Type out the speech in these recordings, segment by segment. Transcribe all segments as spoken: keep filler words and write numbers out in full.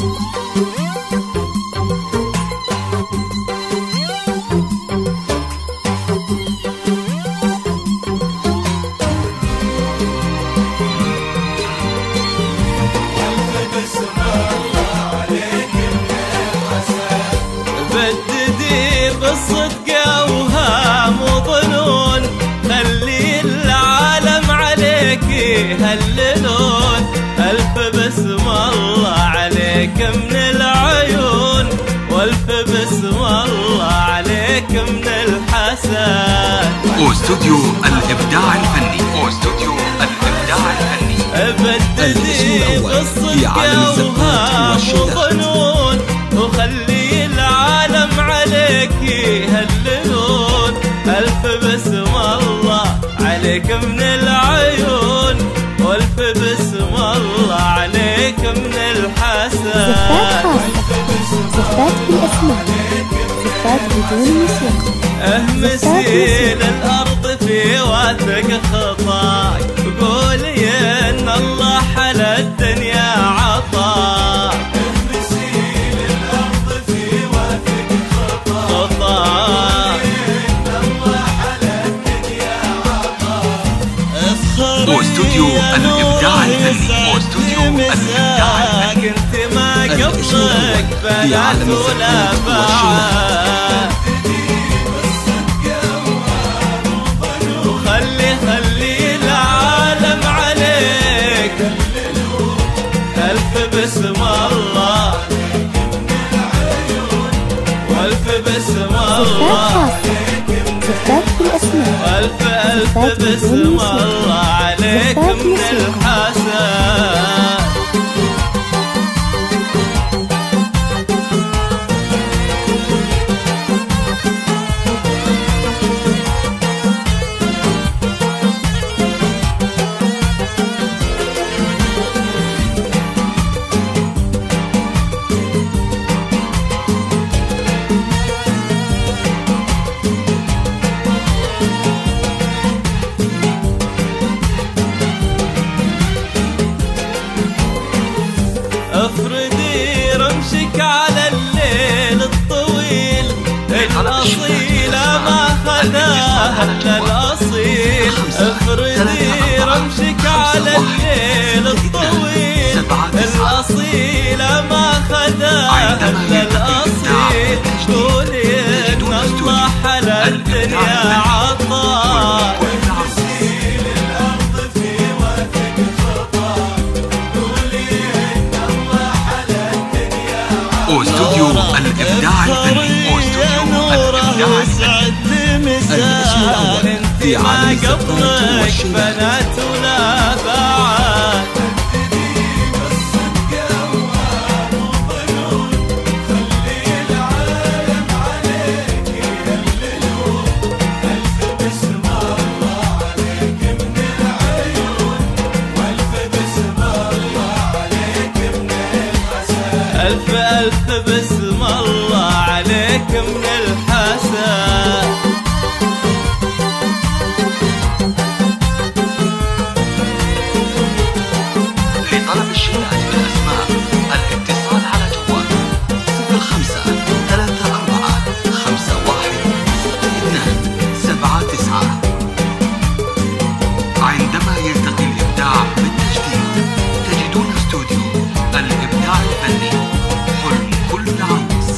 بددي بالصدق اوهام وظنون، خلي العالم عليك يهللون. الف بسم الله عليك من العيون، والف بسم الله عليك من الحسن. استوديو الابداع الفني، استوديو الابداع الفني. بددي بالصدق اوهام وظنون، وخلي العالم عليك يهللون. الف بسم الله عليك من العيون، والف بسم الله عليك من الحسن. صفات بالاسماء، صفات بدون موسيقى. اهمسي للارض في واثق خطاك، وقولي ان الله حلى الدنيا عطاك. اهمسي للارض في واثق خطاك، ان الله حلى الدنيا عطاك. استوديو الابداع الفني، استوديو الابداع الفني. انت ما قبلك بنات ولا بعاد، خلي خلي العالم عليك. الف بسم الله، والف بسم الله، صفات بالاسماء. الف الف بسم الله عليك من الحسن. افردي رمشك على الليل الطويل، الأصيل ما خذاها إلا الأصيل. افردي رمشك على الليل الطويل، الأصيل ما خذاها إلا الأصيل. قولي إن الله حلى الدنيا عطاك. استوديو الابداع الفني، استوديو الابداع الفني. الاسم الاول في عالم الزفات والشيلات. بنات ولا بعاد، ألف ألف بسم الله عليك من الحسن. لطلب الشيلات بالأسماء الاتصال على جوال صفر خمسة ثلاثة أربعة خمسة واحد اثنان سبعة تسعة. عندما يلتقي الإبداع بالتجديد تجدون استوديو الإبداع الفني، حلم كل عروس.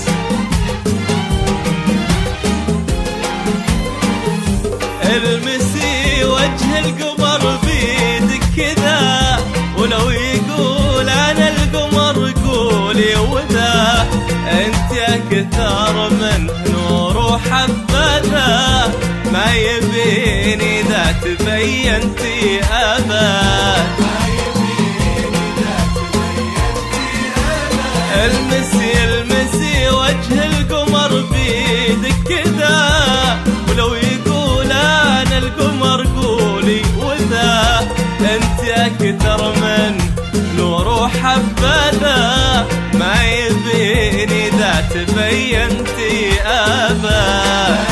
المسي وجه القمر بيدك كذا، ولو يقول انا القمر قولي وذا. انت اكثر من نور وحبذا، ما يبيني ذا تبينتي ابد. المسي المسي وجه القمر بيدك كذا، ولو يقول انا القمر قولي وذا. انت اكثر من نور وحبذا، ما يبيني ذا تبينتي ابد.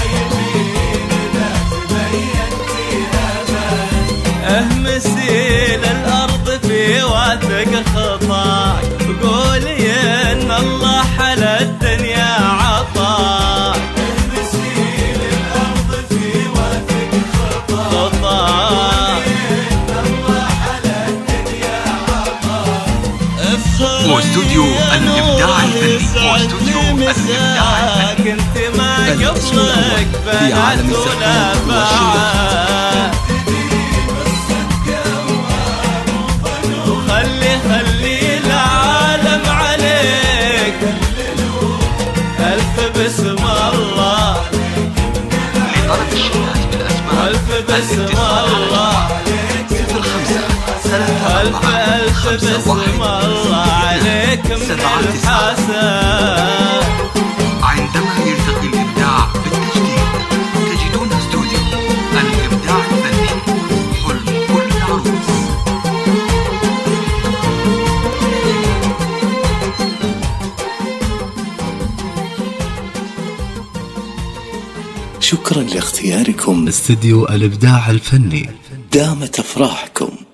اهمسي للارض في واثق خطاك، وقولي واستوديو الإبداع الفني واستوديو الإبداع الفني. كنت ما الاسم قبلك الأول في عالم الزفات والشعر. وخلي خلي العالم عليك ألف بسم الله، لطلب الشهادة بالأسماء ألف بسم الله، صفر خمسة ثلاثة ألف أربعة ألف خمسة بسم واحد الله عليك من الحسن. عندما يلتقي الإبداع بالتجديد تجدون استوديو الإبداع الفني، حلم كل عروس. شكرا لاختياركم استديو الإبداع الفني. دامت أفراحكم.